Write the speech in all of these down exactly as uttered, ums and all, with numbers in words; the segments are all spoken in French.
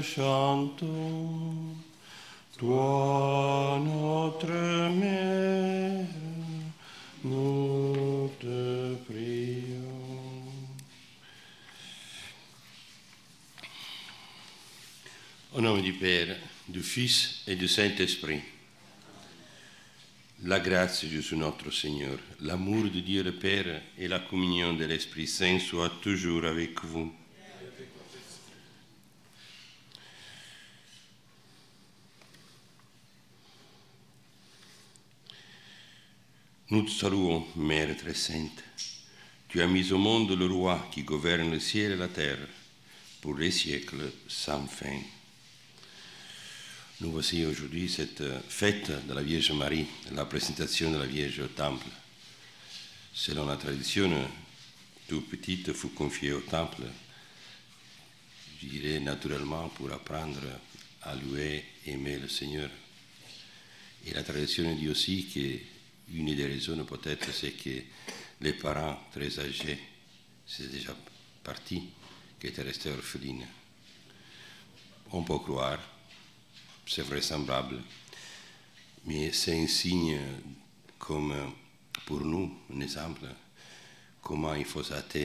chantons, toi notre Mère, nous te prions. Au nom du Père, du Fils et du Saint-Esprit, la grâce de Jésus notre Seigneur, l'amour de Dieu le Père et la communion de l'Esprit Saint soient toujours avec vous. Nous te saluons, Mère très sainte. Tu as mis au monde le roi qui gouverne le ciel et la terre pour les siècles sans fin. Nous voici aujourd'hui cette fête de la Vierge Marie, la présentation de la Vierge au Temple. Selon la tradition, toute petite fut confiée au Temple, je dirais naturellement pour apprendre à louer et aimer le Seigneur. Et la tradition dit aussi qu'une des raisons peut-être c'est que les parents très âgés, c'est déjà partis, qui étaient restés orphelines. On peut croire, c'est vraisemblable, mais c'est un signe comme pour nous, un exemple, comment il faut s'attendre,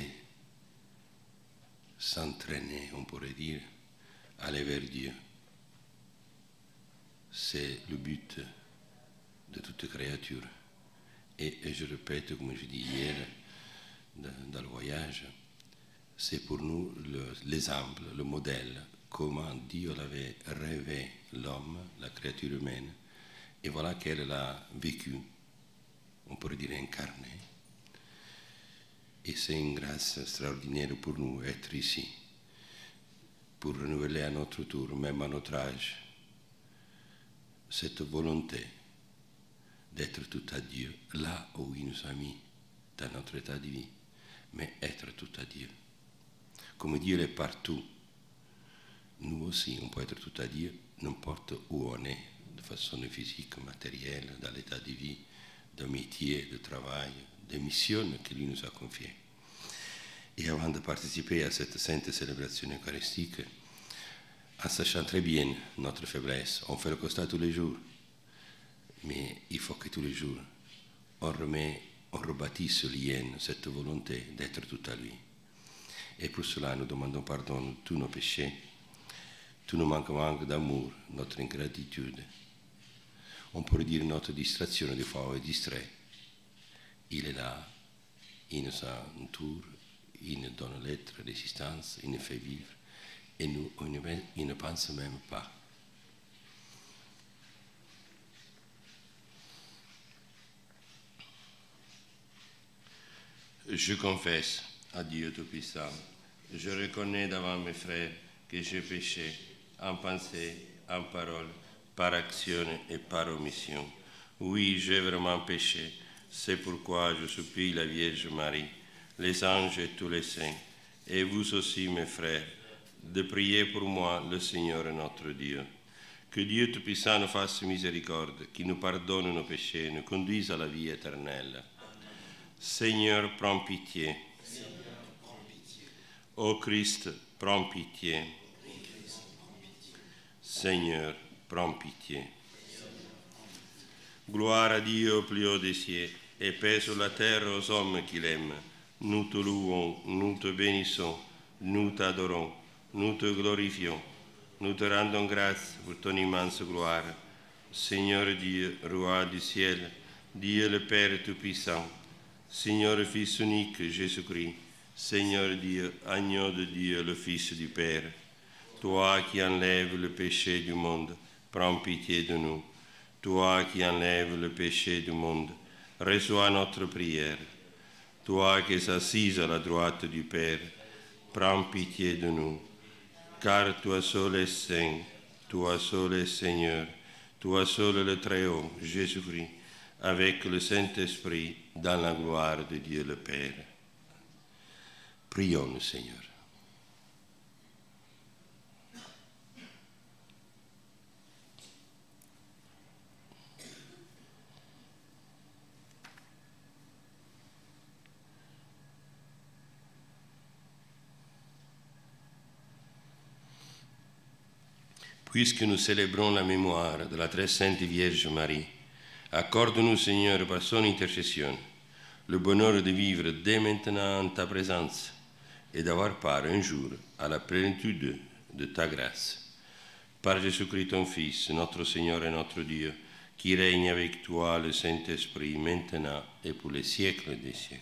s'entraîner, on pourrait dire, aller vers Dieu. C'est le but de toute créature. Et, et je répète, comme je dis hier, de, dans le voyage, c'est pour nous l'exemple, le, le modèle, comment Dieu avait rêvé l'homme, la créature humaine, et voilà qu'elle l'a vécu, on pourrait dire incarné. Et c'est une grâce extraordinaire pour nous être ici, pour renouveler à notre tour, même à notre âge, cette volonté d'être tout à Dieu, là où il nous a mis, dans notre état de vie, mais être tout à Dieu. Comme Dieu est partout, nous aussi, on peut être tout à Dieu, n'importe où on est, de façon physique, matérielle, dans l'état de vie, de métier, de travail, de mission que lui nous a confiée. Et avant de participer à cette sainte célébration eucharistique, en sachant très bien notre faiblesse, on fait le constat tous les jours, mais il faut que tous les jours, on remet, on rebâtisse ce lien, cette volonté d'être tout à lui. Et pour cela, nous demandons pardon de tous nos péchés, tous nos manquements d'amour, notre ingratitude. On pourrait dire notre distraction, des fois on est distrait. Il est là, il nous entoure, il nous donne l'être, l'existence, il nous fait vivre, et nous, on ne, il ne pense même pas. Je confesse à Dieu Tout-Puissant, je reconnais devant mes frères que j'ai péché en pensée, en parole, par action et par omission. Oui, j'ai vraiment péché, c'est pourquoi je supplie la Vierge Marie, les anges et tous les saints, et vous aussi mes frères, de prier pour moi le Seigneur notre Dieu. Que Dieu Tout-Puissant nous fasse miséricorde, qu'il nous pardonne nos péchés, nous conduise à la vie éternelle. Seigneur, prends pitié. Seigneur, prends pitié. Ô Christ, prends pitié. Seigneur, prends pitié. Gloire à Dieu au plus haut des cieux, et paix sur la terre aux hommes qu'il aime. Nous te louons, nous te bénissons, nous t'adorons, nous te glorifions, nous te rendons grâce pour ton immense gloire. Seigneur Dieu, Roi du ciel, Dieu le Père Tout-Puissant, Seigneur Fils unique Jésus-Christ, Seigneur Dieu, agneau de Dieu, le Fils du Père, toi qui enlèves le péché du monde, prends pitié de nous. Toi qui enlèves le péché du monde, reçois notre prière. Toi qui es assise à la droite du Père, prends pitié de nous. Car toi seul es saint, toi seul es Seigneur, toi seul le Très-Haut, Jésus-Christ, avec le Saint-Esprit, dans la gloire de Dieu le Père. Prions le Seigneur. Puisque nous célébrons la mémoire de la très sainte Vierge Marie, accorde-nous, Seigneur, par son intercession, le bonheur de vivre dès maintenant en ta présence et d'avoir part un jour à la plénitude de ta grâce. Par Jésus-Christ, ton Fils, notre Seigneur et notre Dieu, qui règne avec toi, le Saint-Esprit, maintenant et pour les siècles des siècles.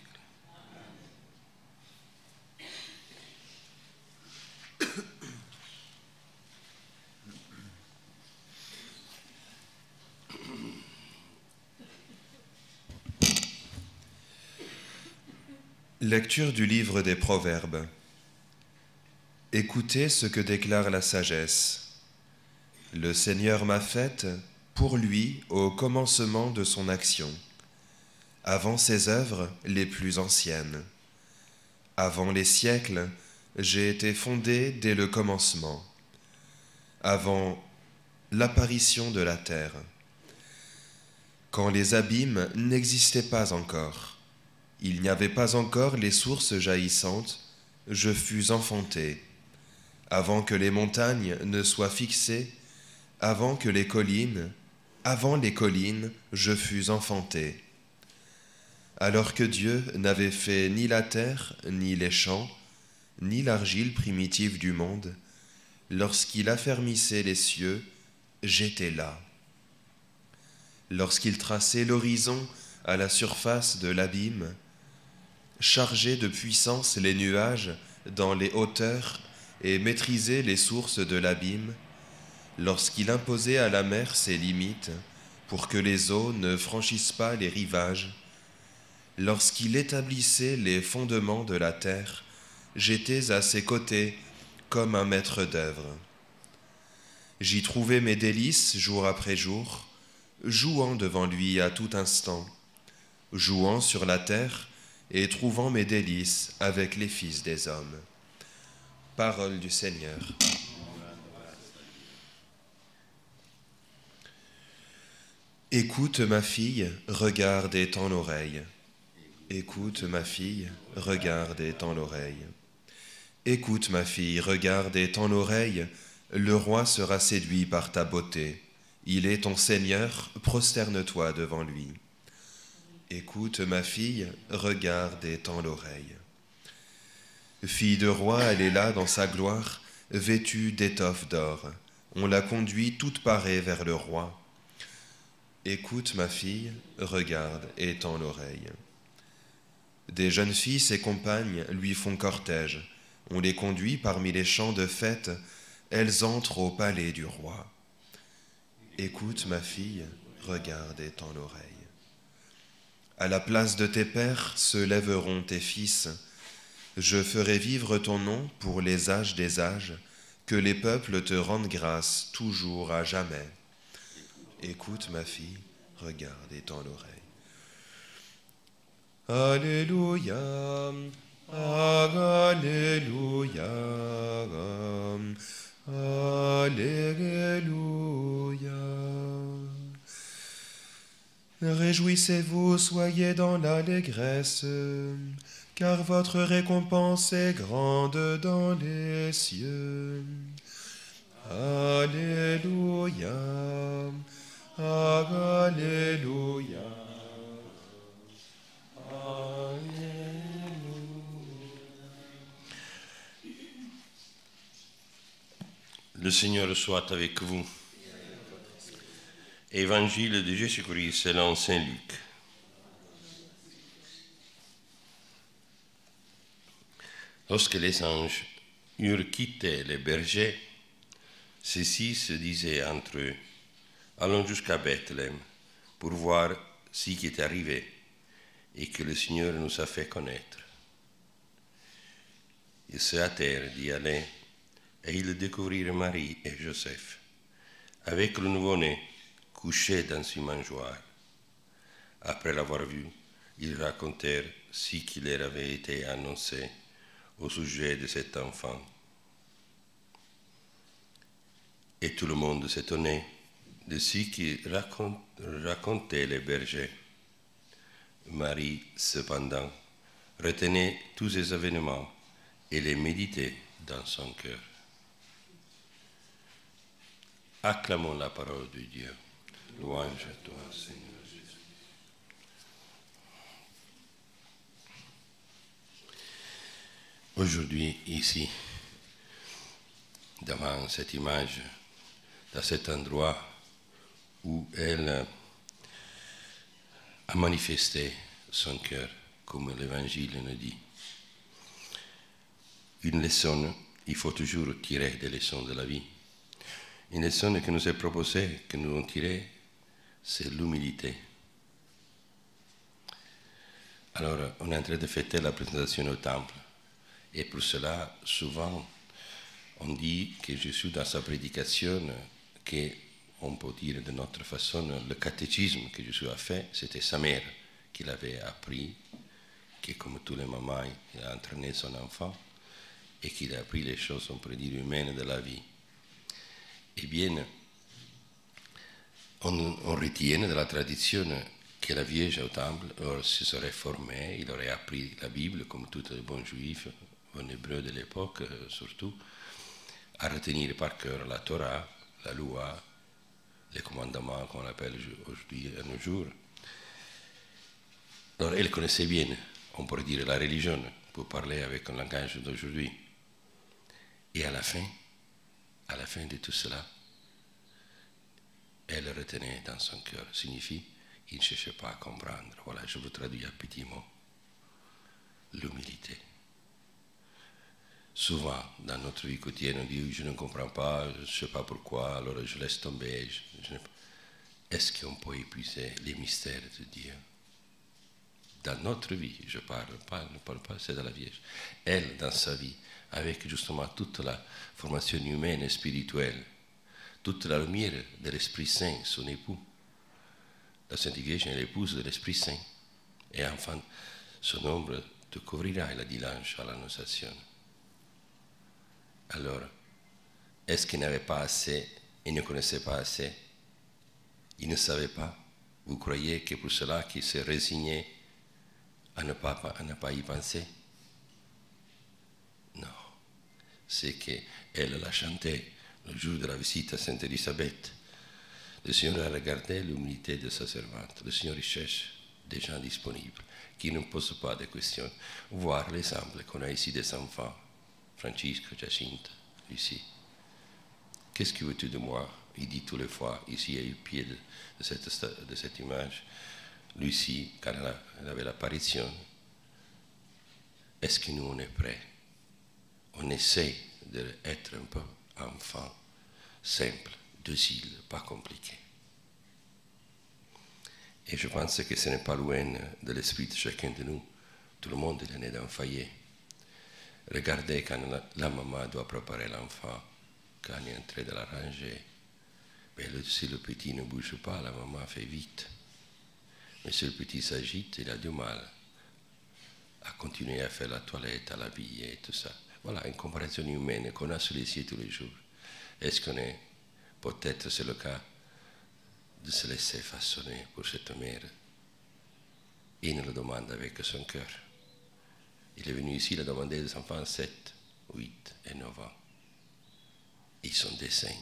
Lecture du livre des Proverbes. Écoutez ce que déclare la sagesse. Le Seigneur m'a faite pour lui au commencement de son action, avant ses œuvres les plus anciennes. Avant les siècles, j'ai été fondé dès le commencement, avant l'apparition de la terre, quand les abîmes n'existaient pas encore. Il n'y avait pas encore les sources jaillissantes, je fus enfanté. Avant que les montagnes ne soient fixées, avant que les collines, avant les collines, je fus enfanté. Alors que Dieu n'avait fait ni la terre, ni les champs, ni l'argile primitive du monde, lorsqu'il affermissait les cieux, j'étais là. Lorsqu'il traçait l'horizon à la surface de l'abîme, chargeait de puissance les nuages dans les hauteurs et maîtrisait les sources de l'abîme, lorsqu'il imposait à la mer ses limites pour que les eaux ne franchissent pas les rivages, lorsqu'il établissait les fondements de la terre, j'étais à ses côtés comme un maître d'œuvre. J'y trouvais mes délices jour après jour, jouant devant lui à tout instant, jouant sur la terre et trouvant mes délices avec les fils des hommes. Parole du Seigneur. Écoute ma fille, regarde et tends l'oreille. Écoute ma fille, regarde et tends l'oreille. Écoute ma fille, regarde et tends l'oreille, le roi sera séduit par ta beauté. Il est ton Seigneur, prosterne-toi devant lui. Écoute ma fille, regarde et tends l'oreille. Fille de roi, elle est là dans sa gloire, vêtue d'étoffes d'or. On la conduit toute parée vers le roi. Écoute ma fille, regarde et tends l'oreille. Des jeunes filles, ses compagnes, lui font cortège. On les conduit parmi les champs de fête, elles entrent au palais du roi. Écoute ma fille, regarde et tends l'oreille. À la place de tes pères se lèveront tes fils. Je ferai vivre ton nom pour les âges des âges, que les peuples te rendent grâce toujours à jamais. Écoute ma fille, regarde et tends l'oreille. Alléluia, Alléluia, Alléluia. Réjouissez-vous, soyez dans l'allégresse, car votre récompense est grande dans les cieux. Alléluia, Alléluia. Le Seigneur soit avec vous. Évangile de Jésus-Christ selon saint Luc. Lorsque les anges eurent quitté les bergers, ceux-ci se disaient entre eux, « Allons jusqu'à Bethléem pour voir ce qui est arrivé et que le Seigneur nous a fait connaître. » Ils se hâtèrent d'y aller et ils découvrirent Marie et Joseph avec le nouveau-né couché dans une mangeoire. Après l'avoir vu, ils racontèrent ce qui leur avait été annoncé au sujet de cet enfant. Et tout le monde s'étonnait de ce qui racontaient les bergers. Marie, cependant, retenait tous ces événements et les méditait dans son cœur. Acclamons la parole de Dieu. Louange à toi, Seigneur Jésus. Aujourd'hui, ici, devant cette image, dans cet endroit où elle a manifesté son cœur, comme l'Évangile nous dit. Une leçon, il faut toujours tirer des leçons de la vie. Une leçon qui nous est proposée, que nous devons tirer, c'est l'humilité. Alors, on est en train de fêter la présentation au temple. Et pour cela, souvent, on dit que Jésus, dans sa prédication, qu'on peut dire de notre façon, le catéchisme que Jésus a fait, c'était sa mère qui l'avait appris, qui, comme tous les mamans, il a entraîné son enfant et qu'il a appris les choses, on pourrait dire, humaines de la vie. Eh bien, on, on retient de la tradition que la Vierge au temple se serait formée, il aurait appris la Bible, comme tous les bons juifs, en hébreu de l'époque surtout, à retenir par cœur la Torah, la loi, les commandements qu'on appelle aujourd'hui à nos jours. Alors elle connaissait bien, on pourrait dire, la religion, pour parler avec un langage d'aujourd'hui. Et à la fin, à la fin de tout cela, elle retenait dans son cœur, signifie, il ne cherchait pas à comprendre. Voilà, je vous traduis un petit mot. L'humilité. Souvent, dans notre vie quotidienne, on dit, je ne comprends pas, je ne sais pas pourquoi, alors je laisse tomber. Je, je ne... Est-ce qu'on peut épuiser les mystères de Dieu? Dans notre vie, je parle pas, ne parle pas, c'est de la Vierge. Elle, dans sa vie, avec justement toute la formation humaine et spirituelle, toute la lumière de l'Esprit Saint, son époux. La Sainte Vierge est l'épouse de l'Esprit Saint. Et enfin, son ombre te couvrira, il a dit l'ange à l'Annonciation. Alors, est-ce qu'il n'avait pas assez, il ne connaissait pas assez, il ne savait pas? Vous croyez que pour cela qu'il s'est résigné à ne pas, à ne pas y penser? Non. C'est qu'elle l'a chanté le jour de la visite à Sainte Élisabeth. Le Seigneur a regardé l'humilité de sa servante. Le Seigneur cherche des gens disponibles qui ne posent pas de questions. Voir l'exemple qu'on a ici des enfants. Francisco, Jacinta, Lucie. Qu'est-ce que veux-tu de moi? Il dit tous les fois, ici au pied de, de, cette, de cette image, Lucie, quand elle, a, elle avait l'apparition, est-ce que nous on est prêts? On essaie d'être un peu enfant, simple, docile, pas compliqué. Et je pense que ce n'est pas loin de l'esprit de chacun de nous. Tout le monde est né d'un foyer. Regardez quand la, la maman doit préparer l'enfant, quand il est entré dans la rangée. Mais le, si le petit ne bouge pas, la maman fait vite. Mais si le petit s'agite, il a du mal à continuer à faire la toilette, à l'habiller et tout ça. Voilà une comparaison humaine qu'on a sous les yeux tous les jours. Est-ce qu'on est, peut-être c'est le cas, de se laisser façonner pour cette mère? Il nous le demande avec son cœur. Il est venu ici, il a demandé des enfants sept, huit et neuf ans. Ils sont des saints.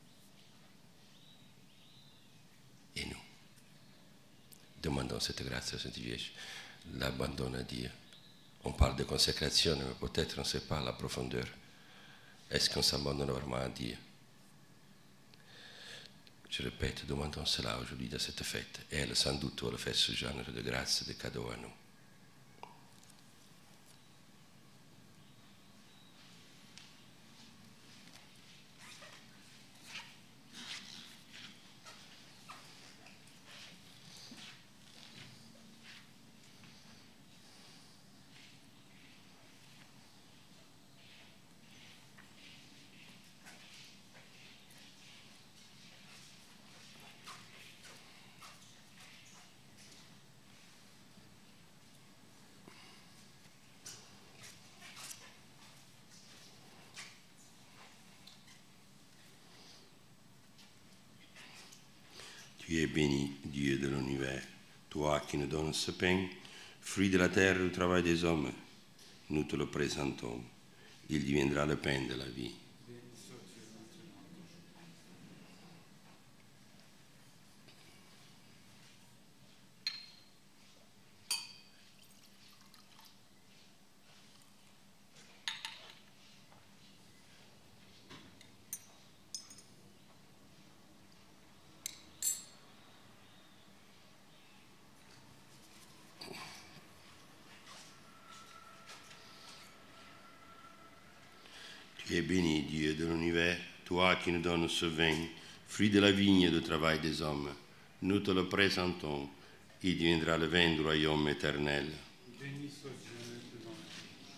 Et nous, demandons cette grâce à Sainte Vierge, l'abandon à Dieu. On parle de consécration, mais peut-être on ne sait pas la profondeur. Est-ce qu'on s'abandonne vraiment à Dieu? Je répète, demandons cela aujourd'hui dans cette fête. Et elle, sans doute, elle fait ce genre de grâce, de cadeau à nous. Tu es béni, Dieu de l'univers, toi qui nous donnes ce pain, fruit de la terre et du travail des hommes. Nous te le présentons. Il deviendra le pain de la vie. Et béni Dieu de l'univers, toi qui nous donnes ce vin, fruit de la vigne et du travail des hommes, nous te le présentons, il deviendra le vin du royaume éternel. Béni soit Dieu devant nous.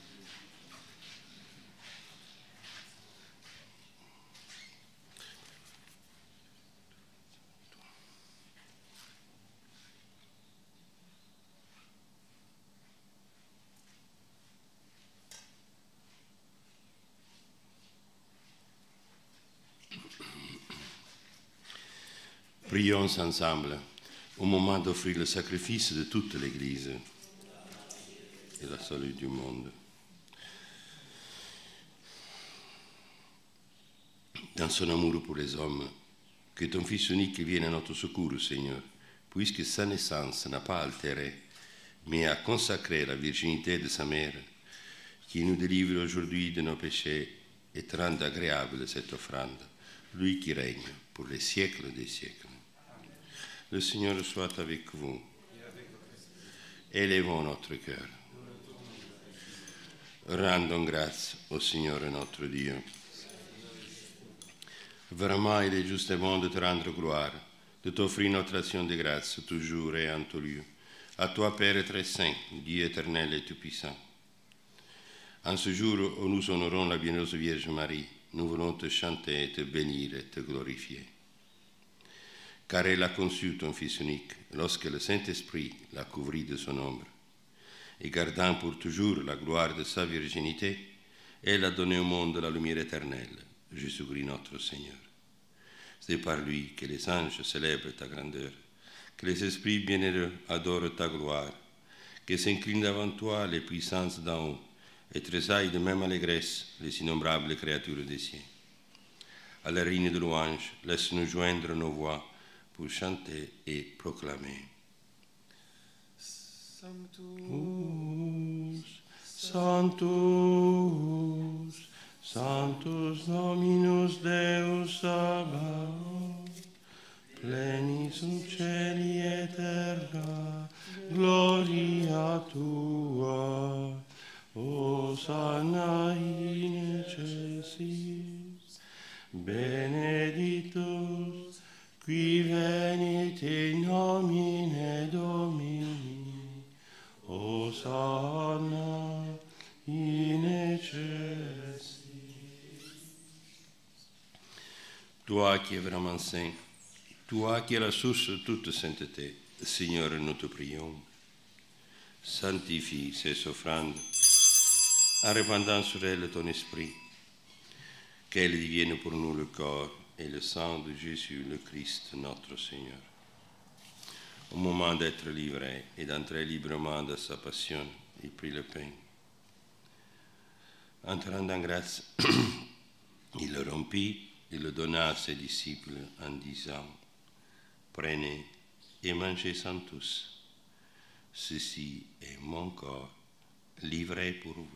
Prions ensemble au moment d'offrir le sacrifice de toute l'Église et la salut du monde. Dans son amour pour les hommes, que ton Fils unique vienne à notre secours, Seigneur, puisque sa naissance n'a pas altéré, mais a consacré la virginité de sa mère, qui nous délivre aujourd'hui de nos péchés et te rende agréable cette offrande, lui qui règne pour les siècles des siècles. Le Seigneur soit avec vous. Élevons notre cœur. Rendons grâce au Seigneur notre Dieu. Vraiment, il est juste et bon de te rendre gloire, de t'offrir notre action de grâce, toujours et en tout lieu. À toi, Père très saint, Dieu éternel et tout-puissant. En ce jour où nous honorons la bienheureuse Vierge Marie, nous voulons te chanter, te bénir et te glorifier. Car elle a conçu ton Fils unique, lorsque le Saint-Esprit l'a couvri de son ombre. Et gardant pour toujours la gloire de sa virginité, elle a donné au monde la lumière éternelle, Jésus-Christ notre Seigneur. C'est par lui que les anges célèbrent ta grandeur, que les esprits bienheureux adorent ta gloire, que s'inclinent devant toi les puissances d'en haut, et tressaillent de même allégresse les innombrables créatures des cieux. À la reine de louange, laisse-nous joindre nos voix pour chanter et proclamer. Sanctus, Sanctus, Sanctus Dominus Deus Sabaoth, plenis in cieli et terra, gloria tua, Hosanna in excelsis, benedictus qui venit in nomine Domini, Hosanna in excelsis. Toi qui es vraiment saint, toi qui es la source de toute sainteté, Seigneur, nous te prions, sanctifie ces offrandes, en répandant sur elles ton esprit, qu'elles deviennent pour nous le corps et le sang de Jésus, le Christ, notre Seigneur. Au moment d'être livré et d'entrer librement dans sa passion, il prit le pain. En te rendant grâce, il le rompit et le donna à ses disciples en disant, « Prenez et mangez-en tous. Ceci est mon corps, livré pour vous. »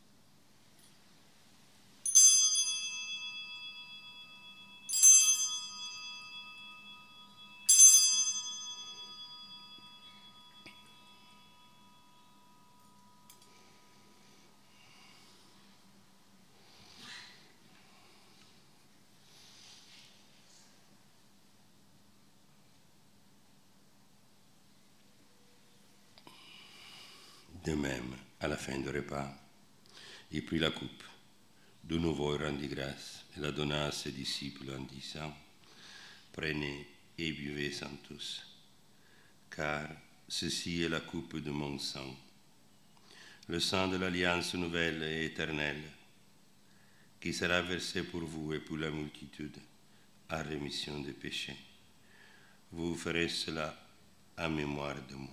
De même, à la fin du repas, il prit la coupe. De nouveau, il rendit grâce et la donna à ses disciples en disant, « Prenez et buvez-en tous, car ceci est la coupe de mon sang, le sang de l'alliance nouvelle et éternelle, qui sera versé pour vous et pour la multitude à rémission des péchés. Vous ferez cela en mémoire de moi. »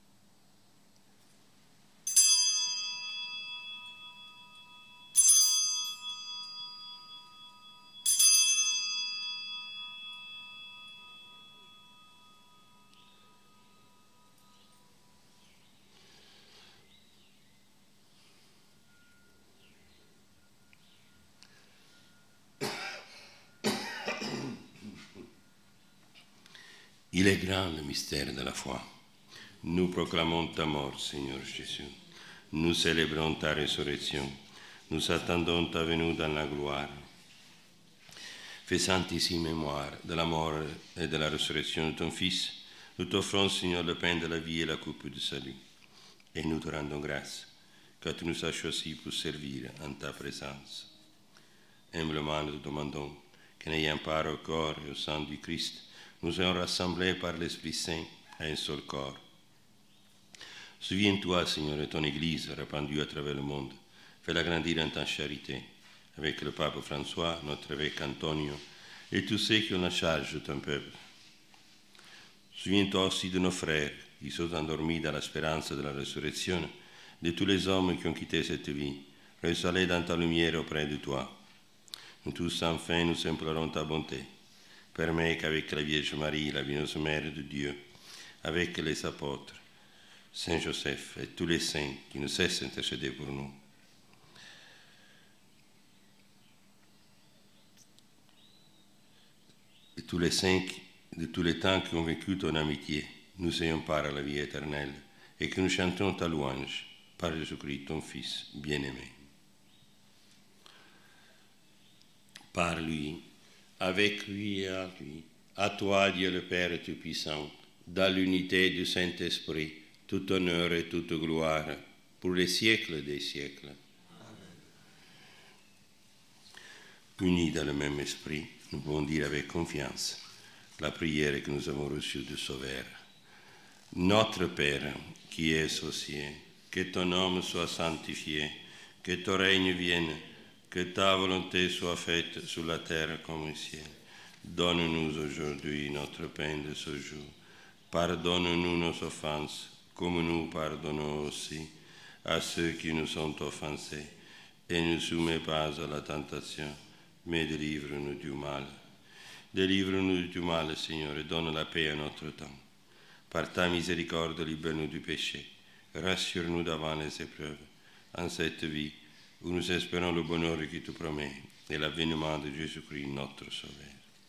Il est grand le mystère de la foi. Nous proclamons ta mort, Seigneur Jésus. Nous célébrons ta résurrection. nous attendons ta venue dans la gloire. Faisant ici mémoire de la mort et de la résurrection de ton Fils, nous t'offrons, Seigneur, le pain de la vie et la coupe du salut. Et nous te rendons grâce, car tu nous as choisis pour servir en ta présence. Humblement, nous te demandons que, n'ayant part au corps et au sang du Christ, nous soyons rassemblés par l'Esprit Saint à un seul corps. Souviens-toi, Seigneur, de ton Église répandue à travers le monde. Fais-la grandir en ta charité, avec le pape François, notre évêque Antonio, et tous ceux qui ont la charge de ton peuple. Souviens-toi aussi de nos frères qui sont endormis dans l'espérance de la résurrection, de tous les hommes qui ont quitté cette vie. Reste-les dans ta lumière auprès de toi. Nous tous, enfin, nous implorons ta bonté. Permets qu'avec la Vierge Marie, la bieuse Mère de Dieu, avec les apôtres, Saint Joseph et tous les saints qui ne cessent d'intercéder pour nous, et tous les saints de tous les temps qui ont vécu ton amitié, nous ayons part à la vie éternelle, et que nous chantons ta louange par Jésus-Christ, ton Fils bien-aimé. Par lui, avec lui et à lui, à toi, Dieu le Père Tout-Puissant, dans l'unité du Saint-Esprit, tout honneur et toute gloire, pour les siècles des siècles. Unis dans le même esprit, nous pouvons dire avec confiance la prière que nous avons reçue du Sauveur. Notre Père, qui es aux cieux, que ton nom soit sanctifié, que ton règne vienne, que ta volonté soit faite sur la terre comme au ciel. Donne-nous aujourd'hui notre pain de ce jour. Pardonne-nous nos offenses, comme nous pardonnons aussi à ceux qui nous ont offensés. Et ne soumets pas à la tentation, mais délivre-nous du mal. Délivre-nous du mal, Seigneur, et donne la paix à notre temps. Par ta miséricorde, libère-nous du péché. Rassure-nous devant les épreuves. En cette vie, où nous espérons le bonheur qui te promet et l'avènement de Jésus-Christ, notre Sauveur.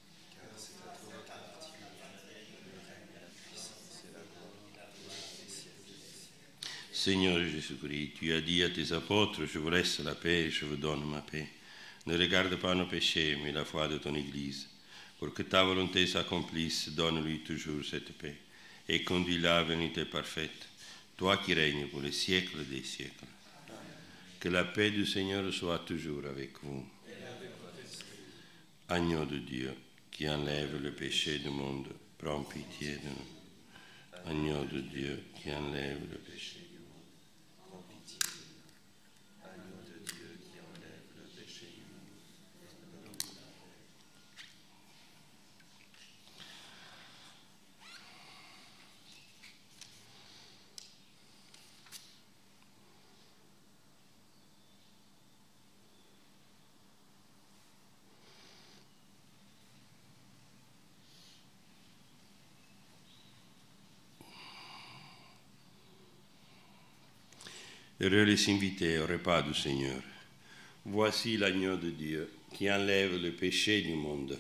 Seigneur Jésus-Christ, tu as dit à tes apôtres, je vous laisse la paix et je vous donne ma paix. Ne regarde pas nos péchés, mais la foi de ton Église. Pour que ta volonté s'accomplisse, donne-lui toujours cette paix et conduis-la à l'unité parfaite, toi qui règnes pour les siècles des siècles. Que la paix du Seigneur soit toujours avec vous. Agneau de Dieu, qui enlève le péché du monde, prends pitié de nous. Agneau de Dieu, qui enlève le péché du monde, prends pitié de nous. Agneau de Dieu, qui enlève le péché du monde. Heureux les invités au repas du Seigneur. Voici l'agneau de Dieu qui enlève le péché du monde.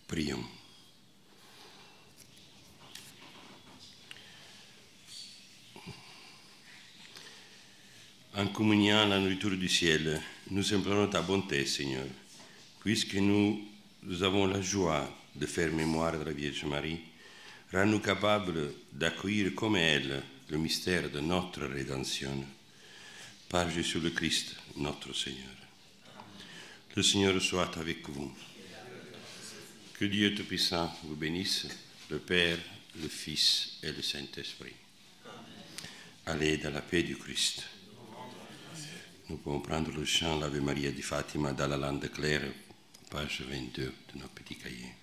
Prions. En communiant la nourriture du ciel, nous implorons ta bonté, Seigneur, puisque nous, nous avons la joie de faire mémoire de la Vierge Marie. Rends-nous capables d'accueillir comme elle le mystère de notre rédemption. Par Jésus le Christ, notre Seigneur. Le Seigneur soit avec vous. Que Dieu Tout-Puissant vous bénisse, le Père, le Fils et le Saint-Esprit. Allez dans la paix du Christ. Nous pouvons prendre le chant l'Ave Maria di Fatima dans la langue claire, page vingt-deux de nos petits cahiers.